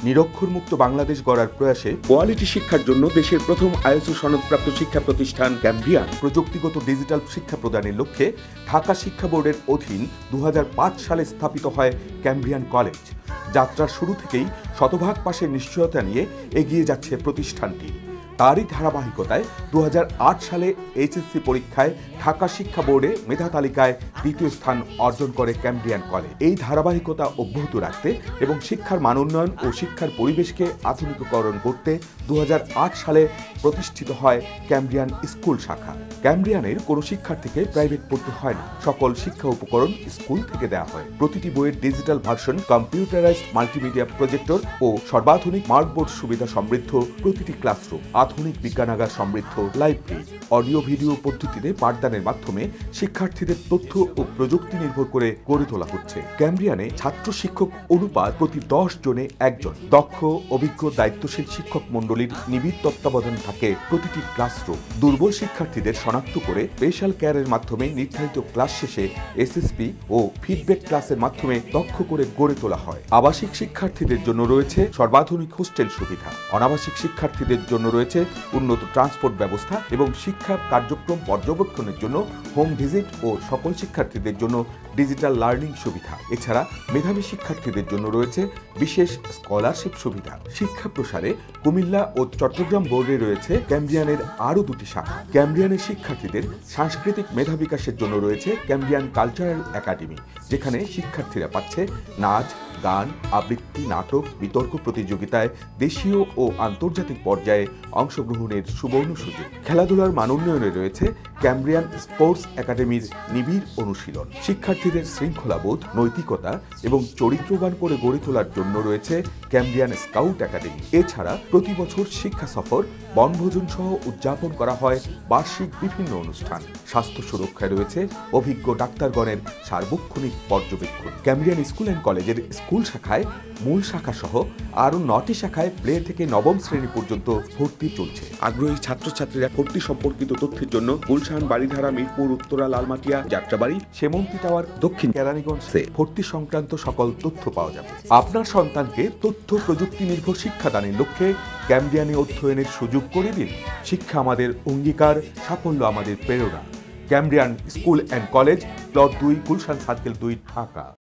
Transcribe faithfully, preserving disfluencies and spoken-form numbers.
নিরক্ষরমুক্ত বাংলাদেশ গড়ার প্রয়াসে কোয়ালিটি শিক্ষার জন্য দেশের প্রথম আইএসও সনদপ্রাপ্ত শিক্ষা প্রতিষ্ঠান ক্যামব্রিয়ান প্রযুক্তিগত ডিজিটাল শিক্ষা প্রদানের লক্ষ্যে ঢাকা শিক্ষা বোর্ডের অধীন দু হাজার পাঁচ সালে স্থাপিত হয় ক্যামব্রিয়ান কলেজ। যাত্রার শুরু থেকেই শতভাগ পাশের নিশ্চয়তা নিয়ে এগিয়ে যাচ্ছে প্রতিষ্ঠানটি। তারই ধারাবাহিকতায় দু হাজার আট সালে এইচএসসি পরীক্ষায় ঢাকা শিক্ষা বোর্ডে মেধা তালিকায় দ্বিতীয় স্থান অর্জন করে ক্যামব্রিয়ান কলেজ। এই ধারাবাহিকতা অব্যাহত রাখতে এবং শিক্ষার মান উন্নয়ন ও শিক্ষার পরিবেশকে আধুনিকীকরণ করতে দু হাজার আট সালে প্রতিষ্ঠিত হয় ক্যামব্রিয়ান স্কুল শাখা। ক্যামব্রিয়ানের কোনো শিক্ষার্থীকে প্রাইভেট পড়তে হয় না, সকল শিক্ষা উপকরণ স্কুল থেকে দেওয়া হয়। প্রতিটি বইয়ের digital version, computerized multimedia projector ও সর্বাধুনিক স্মার্টবোর্ড সুবিধা সমৃদ্ধ প্রতিটি ক্লাসরুম, আধুনিক বিজ্ঞানাগার সমৃদ্ধ লাইব্রেরি, অডিও ভিডিও পদ্ধতিতে পাঠদানের মাধ্যমে শিক্ষার্থীদের তথ্য ও প্রযুক্তি নির্ভর করে গড়ে তোলা হচ্ছে। ক্যামব্রিয়ানে ছাত্র শিক্ষক অনুপাত প্রতি দশ জনে একজন। দক্ষ, অভিজ্ঞ, দায়িত্বশীল শিক্ষক মণ্ডলীর নিবিড় তত্ত্বাবধান থাকে প্রতিটি ক্লাসরুম। দুর্বল শিক্ষার্থীদের শনাক্ত করে স্পেশাল কেয়ারের মাধ্যমে নির্ধারিত ক্লাস শেষে এসএসপি ও ফিডব্যাক ক্লাসের মাধ্যমে দক্ষ করে গড়ে তোলা হয়। আবাসিক শিক্ষার্থীদের জন্য রয়েছে সর্বাধুনিক হোস্টেল সুবিধা। অনাবাসিক শিক্ষার্থীদের জন্য রয়েছে উন্নত ট্রান্সপোর্ট ব্যবস্থা এবং শিক্ষা কার্যক্রম পর্যবেক্ষণের জন্য হোম ভিজিট ও সকল শিক্ষার্থীদের জন্য ডিজিটাল লার্নিং সুবিধা। এছাড়া মেধাবী শিক্ষার্থীদের জন্য রয়েছে বিশেষ স্কলারশিপ সুবিধা। শিক্ষা প্রসারে কুমিল্লা ও চট্টগ্রাম বোর্ডে রয়েছে ক্যামব্রিয়ানের আরও দুটি শাখা। ক্যামব্রিয়ানের শিক্ষার্থীদের সাংস্কৃতিক মেধা বিকাশের জন্য রয়েছে ক্যামব্রিয়ান কালচারাল একাডেমি, যেখানে শিক্ষার্থীরা পাচ্ছে নাচ, গান, আবৃত্তি, নাটক, বিতর্ক প্রতিযোগিতায় দেশীয় ও আন্তর্জাতিক পর্যায়ে অংশগ্রহণের সুবর্ণ সুযোগ। খেলাধুলার মান উন্নয়নে রয়েছে ক্যামব্রিয়ান স্পোর্টস একাডেমির নিবিড় অনুশীলন। শিক্ষার্থীদের শৃঙ্খলাবোধ, নৈতিকতা এবং চরিত্রবান করে গড়ে তোলার জন্য রয়েছে ক্যামব্রিয়ান স্কাউট একাডেমি। এছাড়া প্রতি বছর শিক্ষা সফর, বনভোজন সহ উদযাপন করা হয় বার্ষিক বিভিন্ন অনুষ্ঠান। স্বাস্থ্য সুরক্ষায় রয়েছে অভিজ্ঞ ডাক্তারগণের সার্বক্ষণিক পর্যবেক্ষণ। ক্যামব্রিয়ান স্কুল অ্যান্ড কলেজের স্কুল শাখায় মূল শাখা সহ আরও নটি শাখায় প্লে থেকে নবম শ্রেণী পর্যন্ত ভর্তি চলছে। আগ্রহী ছাত্রছাত্রীরা ভর্তি সম্পর্কিত তথ্যের জন্য গুলশান, বাড়িধারা, মিরপুর, উত্তরা, লালমাটিয়া, যাত্রাবাড়ি, সেমন্তি টাওয়ার, দক্ষিণ কেরানীগঞ্জে ভর্তি সংক্রান্ত সকল তথ্য পাওয়া যাবে। আপনার সন্তানকে তথ্য প্রযুক্তি নির্ভর শিক্ষাদানের লক্ষ্যে ক্যামব্রিয়ানে অধ্যয়নের সুযোগ করে দিন। শিক্ষা আমাদের অঙ্গীকার, সাফল্য আমাদের প্রেরণা। Cambrian school and college, plot দুই, গুলশান সার্কেল দুই, ঢাকা।